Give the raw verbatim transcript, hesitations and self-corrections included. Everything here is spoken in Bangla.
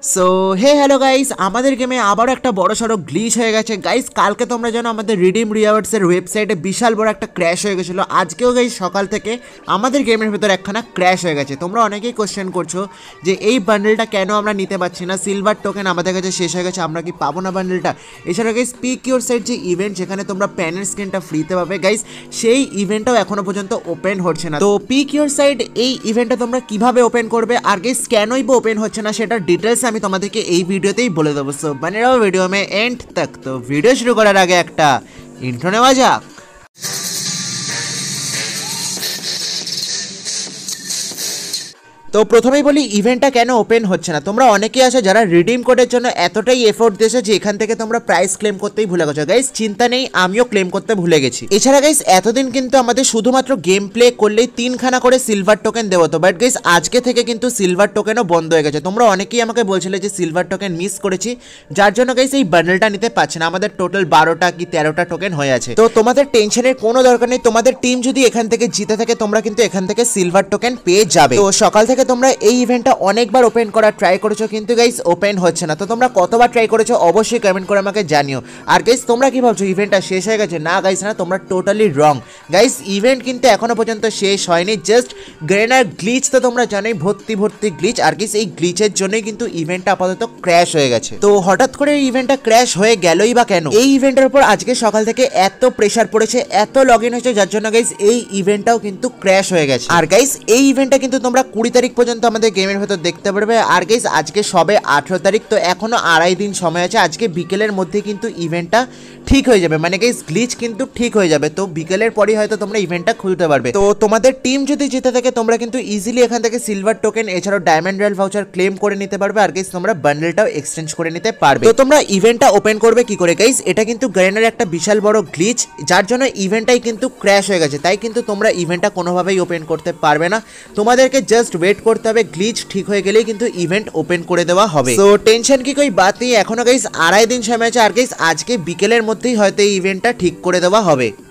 সো হে হ্যালো গাইস, আমাদের গেমে আবারও একটা বড় সড়ো গ্লিচ হয়ে গেছে গাইস। কালকে তোমরা জানো আমাদের রিডিম রিওয়ার্ডসের ওয়েবসাইটে বিশাল বড় একটা ক্র্যাশ হয়ে গেছিলো। আজকেও গাইস সকাল থেকে আমাদের গেমের ভেতর একখানা ক্র্যাশ হয়ে গেছে। তোমরা অনেকেই কোশ্চেন করছো যে এই বান্ডেলটা কেন আমরা নিতে পারছি না, সিলভার টোকেন আমাদের কাছে শেষ হয়ে গেছে, আমরা কি পাবো না বান্ডেলটা। এছাড়া গাইস পিক ইউর সাইড যে ইভেন্ট, যেখানে তোমরা প্যানের স্ক্রিনটা ফ্রিতে পাবে গাইস, সেই ইভেন্টটাও এখনো পর্যন্ত ওপেন হচ্ছে না। তো পিক ইউর সাইড এই ইভেন্টটা তোমরা কিভাবে ওপেন করবে আর গাইস কেনই বা ওপেন হচ্ছে না সেটার ডিটেলস আমি তোমাদেরকে এই ভিডিওতেই বলে দেবো। সো बने रहो वीडियो में एंड तक। तो वीडियो शुरू করার আগে একটা ইন্ট্রো নেওয়া যাক। তো প্রথমেই বলি ইভেন্টটা কেন ওপেন হচ্ছে না। তোমরা অনেকেই আছো যারা রিডিম কোডের জন্য এতটাই এফোর্ট দিয়েছো যে এখান থেকে তোমরা প্রাইস ক্লেম করতেই ভুলে গেছো। গাইস চিন্তা নেই, আমিও ক্লেম করতে ভুলে গেছি। এছাড়া গাইস এতদিন কিন্তু আমাদের শুধুমাত্র গেম প্লে করলেই তিনখানা করে সিলভার টোকেন দেওয়া হতো, বাট গাইস আজকে থেকে কিন্তু সিলভার টোকেনও বন্ধ হয়ে গেছে। তোমরা অনেকেই আমাকে বলছিলে যে সিলভার টোকেন মিস করেছি, যার জন্য গাইস এই বান্ডেলটা নিতে পারছে না। আমাদের টোটাল বারোটা কি তেরোটা টোকেন হয়ে আছে। তো তোমাদের টেনশনের কোনো দরকার নেই, তোমাদের টিম যদি এখান থেকে জিতে থাকে তোমরা কিন্তু এখান থেকে সিলভার টোকেন পেয়ে যাবে। তো সকাল থেকে তোমরা এই ইভেন্ট অনেকবার ওপেন করার ট্রাই করেছো কিন্তু গাইস ওপেন হচ্ছে না। তো তোমরা কতবার ট্রাই করেছো অবশ্যই কমেন্ট করে আমাকে জানিও। আর গাইস তোমরা কি ভাবছো ইভেন্টটা শেষ হয়ে গেছে? না গাইস না, তোমরা টোটালি রং। গাইস ইভেন্ট কিন্তু এখনো পর্যন্ত শেষ হয়নি, জাস্ট গ্রেনার গ্লিচ তো তোমরা জানোই, ভর্তি ভর্তি গ্লিচ। আর গাইস এই গ্লিচের জন্যই কিন্তু ইভেন্টটা আপাতত ক্র্যাশ হয়ে গেছে। তো হঠাৎ করে এই ইভেন্টটা ক্র্যাশ হয়ে গেলই বা কেন? এই ইভেন্টের উপর আজকে সকাল থেকে এত প্রেসার পড়েছে, এত লগ ইন হয়েছে, যার জন্য গাইস এই ইভেন্টটাও কিন্তু ক্র্যাশ হয়ে গেছে। আর গাইস এই ইভেন্টটা কিন্তু তোমরা কুড়ি তারিখ পর্যন্ত আমাদের গেমের ভেতর দেখতে পারবে। আর গাইস আজকে সবে আঠারো তারিখ, তো এখনো আড়াই দিন সময় আছে। আজকে বিকেলের মধ্যে কিন্তু ইভেন্টটা ঠিক হয়ে যাবে, মানে গাইস গ্লিচ কিন্তু ঠিক হয়ে যাবে। তো বিকেলের পরই হয়তো তোমরা ইভেন্টটা খুলতে পারবে। তো তোমাদের টিম যদি জিতে থাকে তোমরা কিন্তু ইজিলি এখান থেকে সিলভার টোকেন এছাড়াও ডায়মন্ড রয়্যাল ভাউচার ক্লেম করে নিতে পারবে। আর গাইস তোমরা বান্ডেলটাও এক্সচেঞ্জ করে নিতে পারবে। তো তোমরা ইভেন্টটা ওপেন করবে কি করে গাইস? এটা কিন্তু গ্রেনার একটা বিশাল বড় গ্লিচ, যার জন্য ইভেন্টটাই কিন্তু ক্র্যাশ হয়ে গেছে। তাই কিন্তু তোমরা ইভেন্টটা কোনোভাবেই ওপেন করতে পারবে না, তোমাদেরকে জাস্ট ওয়েট করতে হবে। গ্লিচ ঠিক হয়ে গেলেই কিন্তু ইভেন্ট ওপেন করে দেওয়া হবে। তো টেনশন কি কই বাত নেই, এখনো গাইস আড়াই দিন সময় আছে। আর গাইস আজকে বিকেলের মধ্যেই হয়তো এই ইভেন্টটা ঠিক করে দেওয়া হবে।